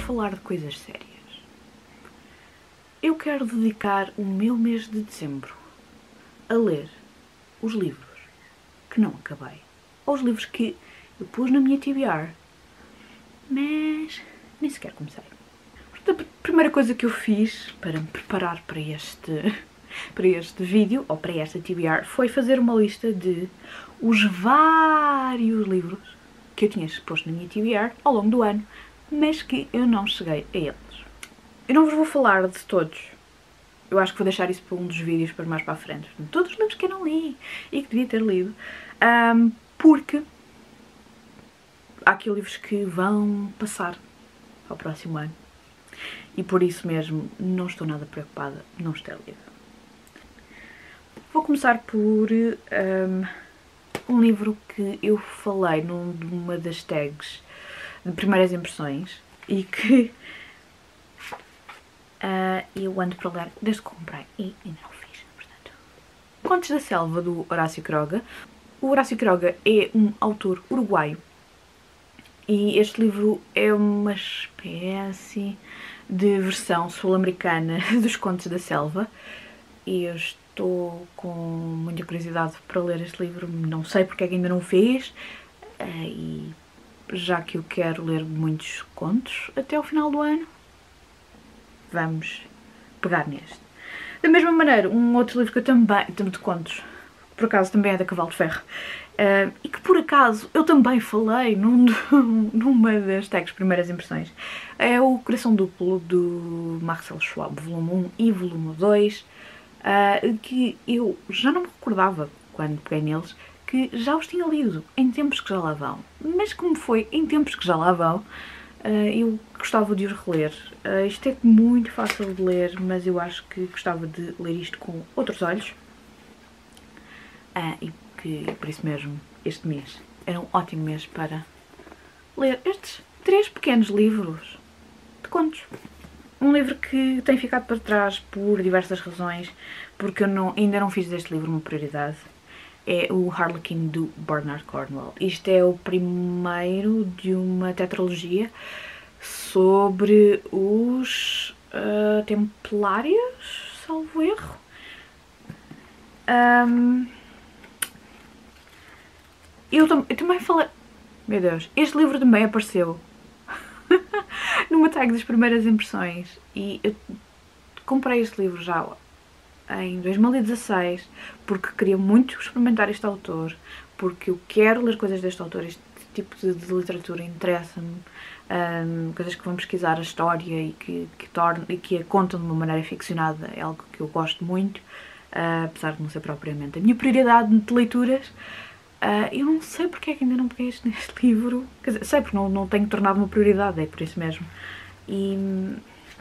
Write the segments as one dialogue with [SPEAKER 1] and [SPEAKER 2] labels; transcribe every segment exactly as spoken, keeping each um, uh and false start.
[SPEAKER 1] falar de coisas sérias. Eu quero dedicar o meu mês de dezembro a ler os livros que não acabei, ou os livros que eu pus na minha T B R, mas nem sequer comecei. Portanto, a primeira coisa que eu fiz para me preparar para este, para este vídeo, ou para esta T B R, foi fazer uma lista de os vários livros que eu tinha exposto na minha T B R ao longo do ano, mas que eu não cheguei a eles. Eu não vos vou falar de todos. Eu acho que vou deixar isso para um dos vídeos para mais para a frente. Todos os livros que eu não li e que devia ter lido. Um, porque há aqui livros que vão passar ao próximo ano. E por isso mesmo não estou nada preocupada de não os ter lido. Vou começar por um, um livro que eu falei numa das tags de primeiras impressões e que Uh, eu ando para ler desde que comprei e ainda não fiz, portanto. Contos da Selva, do Horácio Quiroga. O Horácio Quiroga é um autor uruguaio e este livro é uma espécie de versão sul-americana dos Contos da Selva e eu estou com muita curiosidade para ler este livro, não sei porque é que ainda não o fiz uh, e já que eu quero ler muitos contos até ao final do ano, vamos pegar neste. Da mesma maneira, um outro livro que eu também, de contos, por acaso também é da Cavalo de Ferro, uh, e que por acaso eu também falei num, numa das tags primeiras impressões, é o Coração Duplo, do Marcel Schwab, volume um e volume dois, uh, que eu já não me recordava, quando peguei neles, que já os tinha lido em tempos que já lá vão. Mas como foi em tempos que já lá vão, Uh, eu gostava de os reler. Uh, isto é muito fácil de ler, mas eu acho que gostava de ler isto com outros olhos. Uh, e que, por isso mesmo, este mês era um ótimo mês para ler estes três pequenos livros de contos. Um livro que tem ficado para trás por diversas razões, porque eu não, ainda não fiz deste livro uma prioridade. É o Harlequin, do Bernard Cornwell. Isto é o primeiro de uma tetralogia sobre os uh, Templários, salvo erro. Um, eu, tam eu também falei... Meu Deus, este livro também apareceu numa tag das primeiras impressões e eu comprei este livro já em dois mil e dezasseis, porque queria muito experimentar este autor, porque eu quero ler coisas deste autor, este tipo de, de literatura interessa-me, um, coisas que vão pesquisar a história e que, que, torna, e que a contam de uma maneira ficcionada, é algo que eu gosto muito, uh, apesar de não ser propriamente a minha prioridade de leituras. Uh, eu não sei porque é que ainda não peguei este, neste livro, quer dizer, sei porque não, não tenho tornado uma prioridade, é por isso mesmo. E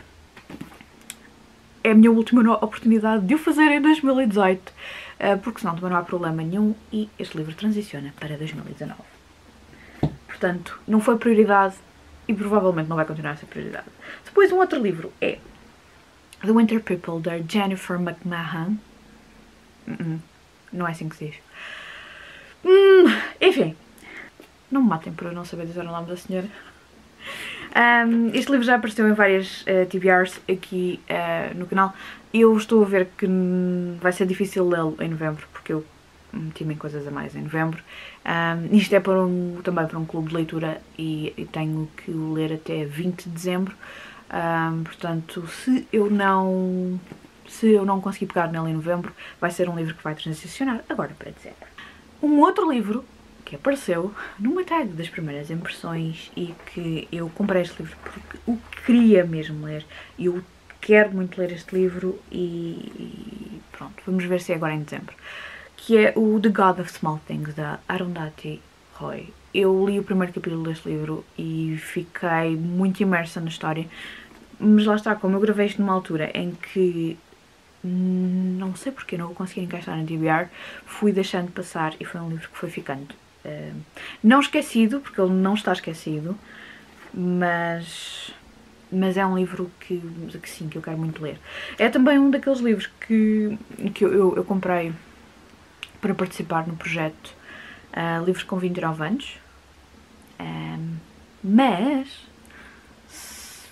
[SPEAKER 1] é a minha última oportunidade de o fazer em dois mil e dezoito, porque senão também não há problema nenhum e este livro transiciona para dois mil e dezanove. Portanto, não foi prioridade e provavelmente não vai continuar a ser prioridade. Depois um outro livro é The Winter People, da Jennifer McMahon. Uh-uh. Não é assim que se diz. Hum, enfim, não me matem por eu não saber dizer o nome da senhora. Um, este livro já apareceu em várias uh, T B Rs aqui uh, no canal. Eu estou a ver que vai ser difícil lê-lo em novembro, porque eu meti-me em coisas a mais em novembro. Um, isto é para um, também para um clube de leitura e, e tenho que o ler até vinte de dezembro. Um, portanto, se eu não se eu não conseguir pegar nele em novembro, vai ser um livro que vai transicionar agora para dezembro. Um outro livro que apareceu numa tag das primeiras impressões e que eu comprei este livro porque o queria mesmo ler. Eu quero muito ler este livro e pronto, vamos ver se é agora em dezembro. Que é o The God of Small Things, da Arundhati Roy. Eu li o primeiro capítulo deste livro e fiquei muito imersa na história, mas lá está, como eu gravei isto numa altura em que não sei porque não o consegui encaixar na T B R, fui deixando passar e foi um livro que foi ficando uh, não esquecido, porque ele não está esquecido, mas, mas é um livro que, que sim, que eu quero muito ler. É também um daqueles livros que, que eu, eu, eu comprei para participar no projeto uh, Livros com vinte e nove anos, um, mas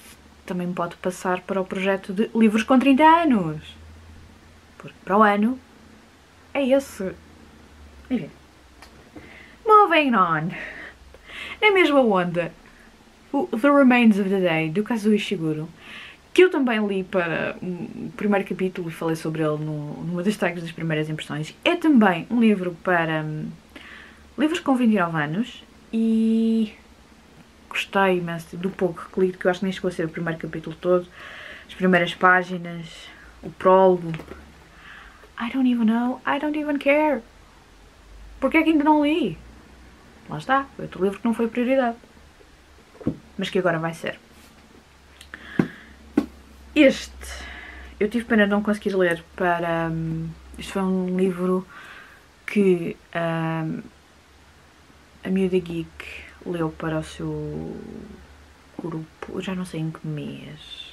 [SPEAKER 1] também pode passar para o projeto de livros com trinta anos. Porque para o ano é esse. Enfim. Moving on. Na mesma onda, o The Remains of the Day, do Kazuo Ishiguro, que eu também li para o primeiro capítulo e falei sobre ele no, numa das tags das primeiras impressões. É também um livro para um, livros com vinte e nove anos e gostei imenso do pouco que li, que eu acho que nem chegou a ser o primeiro capítulo todo, as primeiras páginas, o prólogo. I don't even know, I don't even care. Porquê é que ainda não li? Lá está, foi outro livro que não foi prioridade, mas que agora vai ser. Este, eu tive pena de não conseguir ler para... Um, este foi um livro que um, a Miúda Geek leu para o seu grupo, eu já não sei em que mês.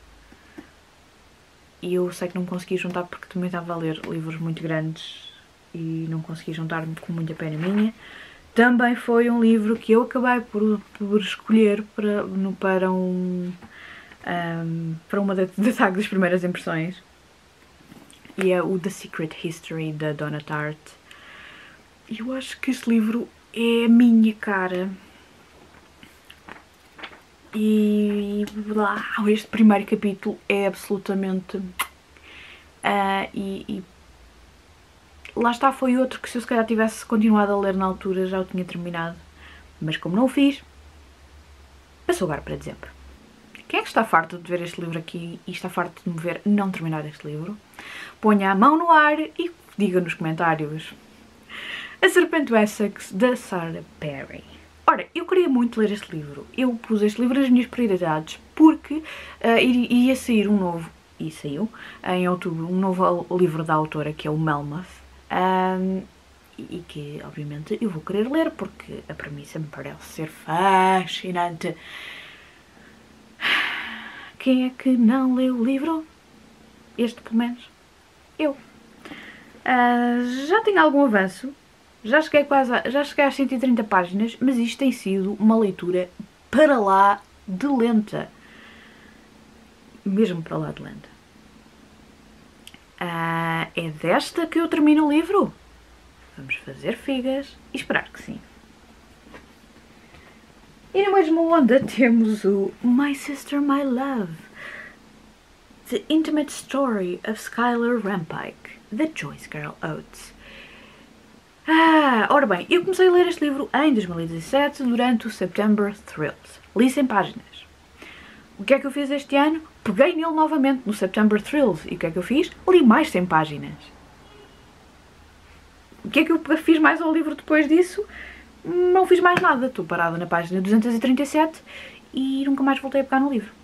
[SPEAKER 1] E eu sei que não consegui juntar porque também estava a ler livros muito grandes e não consegui juntar-me, com muita pena minha. Também foi um livro que eu acabei por, por escolher para, no, para, um, um, para uma das da das primeiras impressões. E é o The Secret History, da Donna Tartt. E eu acho que este livro é a minha cara. E lá, este primeiro capítulo é absolutamente... Uh, e, e lá está, foi outro que se eu se calhar tivesse continuado a ler na altura já o tinha terminado. Mas como não o fiz, passou agora para dezembro. Quem é que está farto de ver este livro aqui e está farto de me ver não terminar este livro? Ponha a mão no ar e diga nos comentários. A Serpente Essex, da Sarah Perry. Ora, eu queria muito ler este livro. Eu pus este livro nas minhas prioridades porque uh, ia sair um novo, e saiu, em outubro, um novo livro da autora, que é o Melmoth. Um, e que obviamente eu vou querer ler porque a premissa me parece ser fascinante. Quem é que não leu o livro? Este, pelo menos. Eu. Uh, já tenho algum avanço. Já cheguei quase a, já cheguei às cento e trinta páginas, mas isto tem sido uma leitura para lá de lenta. Mesmo para lá de lenta. Uh, é desta que eu termino o livro? Vamos fazer figas e esperar que sim. E na mesma onda temos o My Sister, My Love, The Intimate Story of Skylar Rampike, da Joyce Carol Oates. Ah, ora bem, eu comecei a ler este livro em dois mil e dezassete, durante o September Thrills. Li cem páginas. O que é que eu fiz este ano? Peguei nele novamente no September Thrills. E o que é que eu fiz? Li mais cem páginas. O que é que eu fiz mais ao livro depois disso? Não fiz mais nada. Estou parada na página duzentos e trinta e sete e nunca mais voltei a pegar no livro.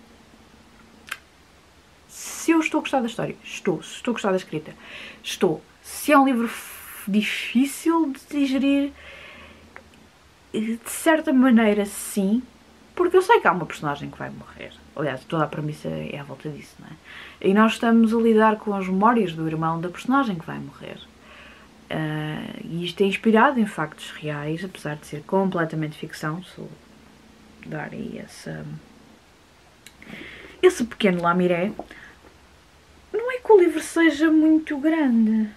[SPEAKER 1] Se eu estou a gostar da história, estou. Se estou a gostar da escrita, estou. Se é um livro difícil de digerir, de certa maneira sim, porque eu sei que há uma personagem que vai morrer. Aliás, toda a premissa é à volta disso, não é? E nós estamos a lidar com as memórias do irmão da personagem que vai morrer. Uh, e isto é inspirado em factos reais, apesar de ser completamente ficção. Sou dar aí essa, esse pequeno lamiré. Não é que o livro seja muito grande.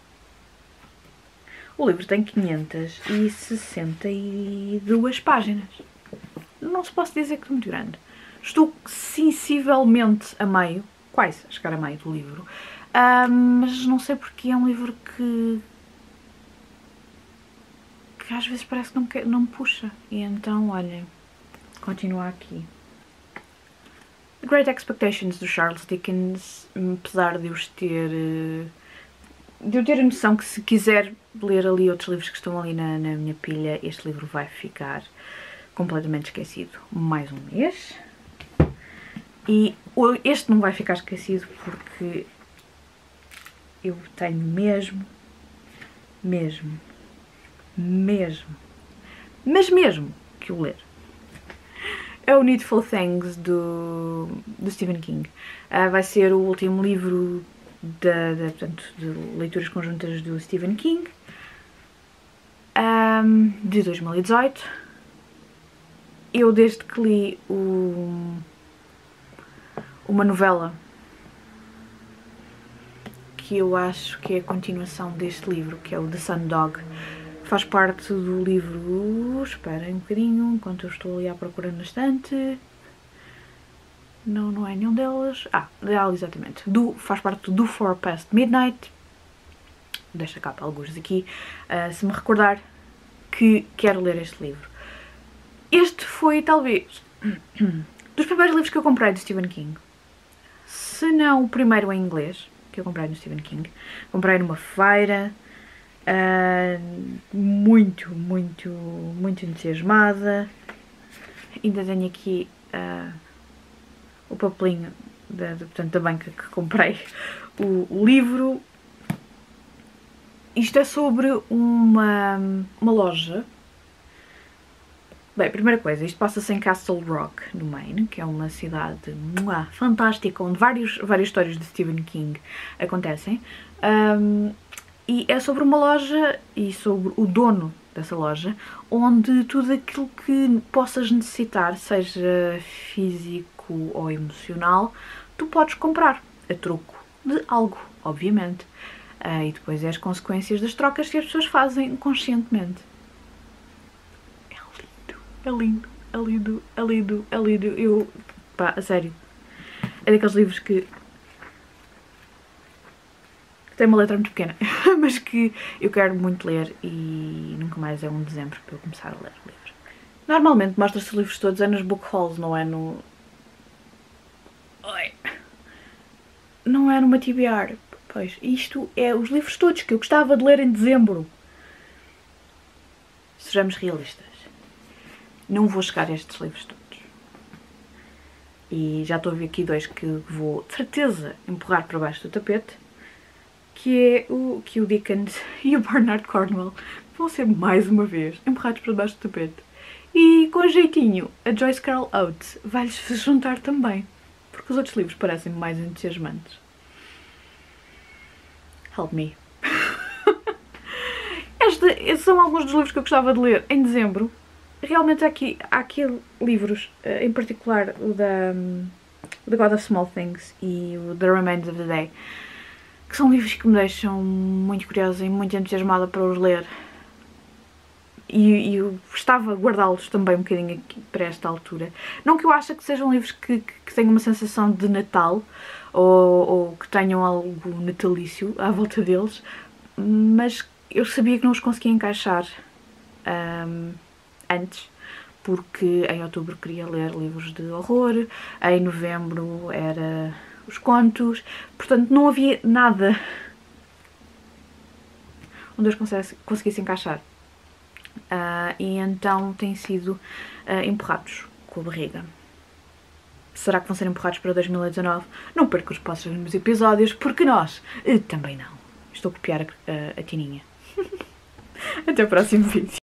[SPEAKER 1] O livro tem quinhentas e sessenta e duas páginas. Não se posso dizer que é muito grande. Estou sensivelmente a meio, quase a chegar a meio do livro, uh, mas não sei porque é um livro que, que às vezes parece que não, me, não me puxa. E então, olhem, continua aqui. The Great Expectations, do Charles Dickens, apesar de eu ter, de eu ter a noção que se quiser ler ali outros livros que estão ali na, na minha pilha, este livro vai ficar completamente esquecido mais um mês. E este não vai ficar esquecido porque eu tenho mesmo, mesmo, mesmo, mas mesmo que o ler. É o Needful Things, do, do Stephen King. Uh, vai ser o último livro de, de, portanto, de leituras conjuntas do Stephen King, um, de dois mil e dezoito. Eu, desde que li o, uma novela que eu acho que é a continuação deste livro, que é o The Sundog. Faz parte do livro... Esperem um bocadinho, enquanto eu estou ali à procura na estante. Não, não é nenhum delas. Ah, é exatamente. Do, faz parte do Four Past Midnight. Deixa cá para alguns aqui. Uh, se me recordar que quero ler este livro. Este foi, talvez, dos primeiros livros que eu comprei de Stephen King. Se não o primeiro em inglês que eu comprei no Stephen King. Comprei numa feira. Uh, muito, muito, muito entusiasmada. Ainda tenho aqui uh, o papelinho da, de, portanto, da banca que comprei o, o livro. Isto é sobre uma, uma loja. Bem, primeira coisa, isto passa-se em Castle Rock, no Maine, que é uma cidade muah, fantástica, onde vários, várias histórias de Stephen King acontecem. Um, e é sobre uma loja e sobre o dono dessa loja, onde tudo aquilo que possas necessitar, seja físico ou emocional, tu podes comprar a troco de algo, obviamente. Uh, e depois é as consequências das trocas que as pessoas fazem conscientemente. É lindo, é lindo, é lindo, é lindo. Eu, pá, a sério, é daqueles livros que, que tem uma letra muito pequena, mas que eu quero muito ler e nunca mais é um dezembro para eu começar a ler livros. Normalmente mostra-se os livros todos é nas book hauls, não é no... Oi. Não é numa T B R. Pois, isto é os livros todos que eu gostava de ler em dezembro. Sejamos realistas. Não vou chegar a estes livros todos. E já estou a ver aqui dois que vou, de certeza, empurrar para baixo do tapete. Que é o, que o Dickens e o Bernard Cornwell vão ser, mais uma vez, empurrados para baixo do tapete. E, com jeitinho, a Joyce Carol Oates vai-lhes se juntar também. Porque os outros livros parecem mais entusiasmantes. Help me. Estes são alguns dos livros que eu gostava de ler em dezembro. Realmente aqui, há aqui livros, em particular o da um, The God of Small Things e o The Remains of the Day, que são livros que me deixam muito curiosa e muito entusiasmada para os ler. E, e eu estava a guardá-los também um bocadinho aqui para esta altura. Não que eu ache que sejam livros que, que, que tenham uma sensação de Natal ou, ou que tenham algo natalício à volta deles, mas eu sabia que não os conseguia encaixar um, antes, porque em outubro queria ler livros de horror, em novembro era os contos, portanto não havia nada onde eu conseguisse, conseguisse encaixar. Uh, e então têm sido uh, empurrados com a barriga. Será que vão ser empurrados para dois mil e dezanove? Não perca os próximos episódios, porque nós uh, também não. Estou a copiar a, a, a Tininha. Até o próximo vídeo.